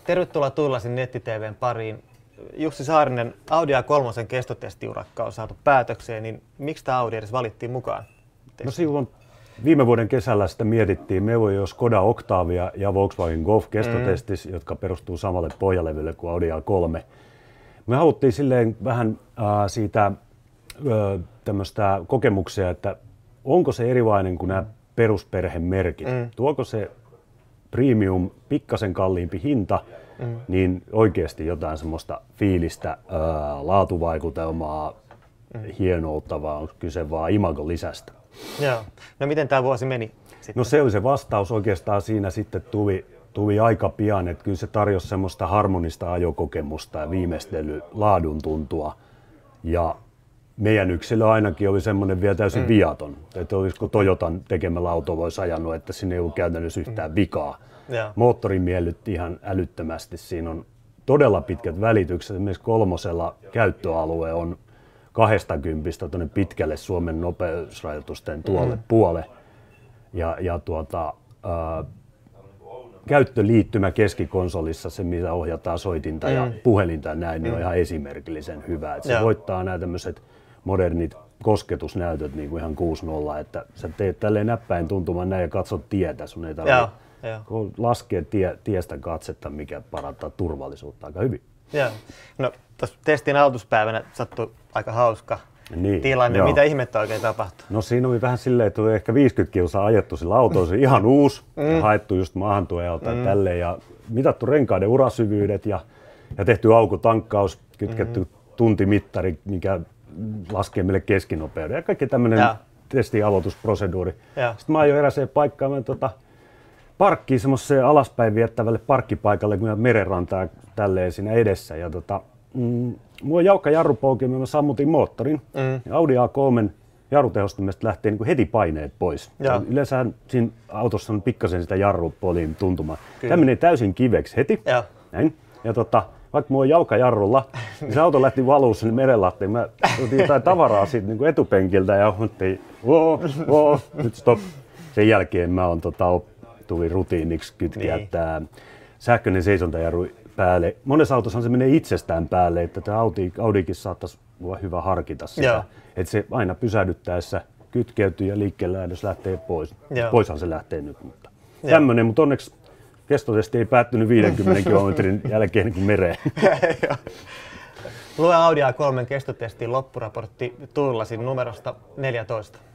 Tervetuloa Tuulasin netti-tv:n pariin. Jussi Saarinen, Audi A3 kestotestiurakka on saatu päätökseen, niin miksi tämä Audi edes valittiin mukaan? No silloin viime vuoden kesällä sitä mietittiin. Meillä oli jo Skoda Octavia ja Volkswagen Golf kestotestis, jotka perustuu samalle pohjalevylle kuin Audi A3. Me haluttiin silleen vähän siitä tämmöistä kokemuksia, että onko se erilainen kuin nämä perusperhemerkit. Tuoko se premium, pikkasen kalliimpi hinta, niin oikeasti jotain semmoista fiilistä, laatuvaikutelmaa, hienoutta, vaan onko kyse vaan imagon lisästä. Joo. No miten tämä vuosi meni sitten? No se oli se vastaus oikeastaan siinä sitten tuli aika pian, että kyllä se tarjosi semmoista harmonista ajokokemusta ja viimeistely laadun tuntua. Ja meidän yksilö ainakin oli semmoinen vielä täysin viaton, että olisiko Toyotan tekemällä auto voisi ajanut, että siinä ei ollut käytännössä yhtään vikaa. Moottori miellytti ihan älyttömästi, siinä on todella pitkät välitykset, esimerkiksi kolmosella käyttöalue on 20 tuonne pitkälle Suomen nopeusrajoitusten tuolle puole. Käyttöliittymä keskikonsolissa, se mitä ohjataan soitinta ja puhelinta ja näin, niin on ihan esimerkillisen hyvä. Että se voittaa nämä tämmöiset modernit kosketusnäytöt niin kuin ihan 6.0, että sä teet tälleen näppäin tuntumaan näin ja katsot tietä, sun ei tarvitse laskea tiestä katsetta, mikä parantaa turvallisuutta aika hyvin. Joo. No tuossa testin aloituspäivänä sattui aika hauska tilanne. Joo. Mitä ihmettä oikein tapahtui? No siinä oli vähän silleen, että oli ehkä 50 kilsaa ajettu sillä autolla, se ihan uusi, ja haettu just maahantuojalta ja tälleen, ja mitattu renkaiden urasyvyydet ja tehty aukutankkaus, kytketty tuntimittari, mikä laskee meille keskinopeuden ja kaikki tämmöinen testin aloitusproseduuri. Sitten mä ajoin eräseen paikkaan, parkkiin semmoiseen alaspäin viettävälle parkkipaikalle, kun merenrantaa tälleen siinä edessä. Ja mulla on jäykkä jarrupouki, mä sammutin moottorin. Ja Audi A3 jarrutehostimesta lähtee niin kuin heti paineet pois. Yleensä siinä autossa on pikkasen sitä jarrupoliin tuntumaan. Tämä menee täysin kiveksi heti. Näin. Ja vaikka mulla on jalka jarrulla, niin se auto lähti valumaan sinne merenlahteen. Mä otin jotain tavaraa siitä niin kuin etupenkiltä ja nyt stop. Sen jälkeen mä oon tuli rutiiniksi kytkeä tämä sähköinen seisontajarru päälle. Monessa autossa se menee itsestään päälle, että tämä Audikin saattaisi olla hyvä harkita sitä, että se aina pysähdyttäessä kytkeytyy ja liikkeelle lähdössä lähtee pois. Poishan se lähtee nyt, mutta tämmöinen, mutta onneksi kestotesti ei päättynyt 50 kilometrin jälkeen kuin mereen. Lue Audi A3 kestotestin loppuraportti Tuulasin numerosta 14.